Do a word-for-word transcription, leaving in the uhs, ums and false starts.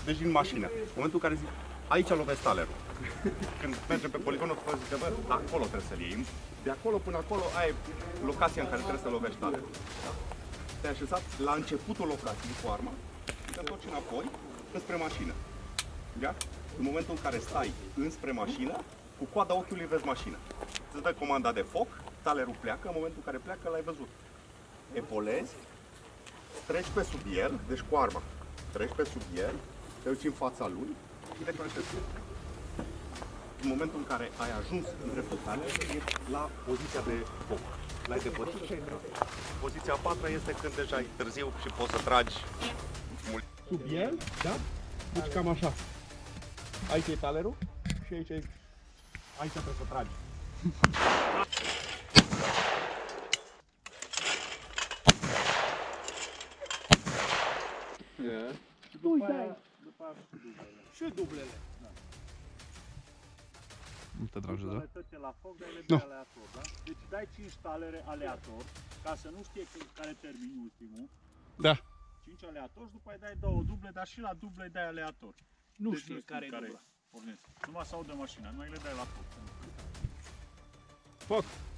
Deci din mașină. În momentul în care zic, aici lovesc talerul. Când mergem pe poligon, o zice, bă, acolo trebuie să-l iei. De acolo până acolo, ai locația în care trebuie să lovești talerul. Da? Te-ai așezat la începutul locației cu arma, te întorci înapoi, înspre mașină. Da? În momentul în care stai înspre mașină, cu coada ochiului vezi mașina. Îți dă comanda de foc, talerul pleacă, în momentul în care pleacă l-ai văzut. Epolezi, treci pe sub el, deci cu arma, treci pe sub el, te uiți în fața lui și declanșezi. În momentul în care ai ajuns în dreptul talerului, ești la poziția de foc. L-ai depășit și ai intrat. Poziția a patra este când deja e târziu și poți să tragi mult. Sub el, da? Deci cam așa. Aici e talerul și aici e... Aici trebuie să tragi. Yeah. După aia, după aia și dublele. Și dublele. Da. Nu te deranjează? Le toate la foc, dar le dai aleator, da? Deci dai cinci talere aleator, ca să nu știe care termini ultimul. Da. cinci aleator și după aia dai două duble, dar și la duble dai aleator. Nu deci știe care e dubla. Pornesc. Numai să audă mașina, noi le dai la foc. Foc.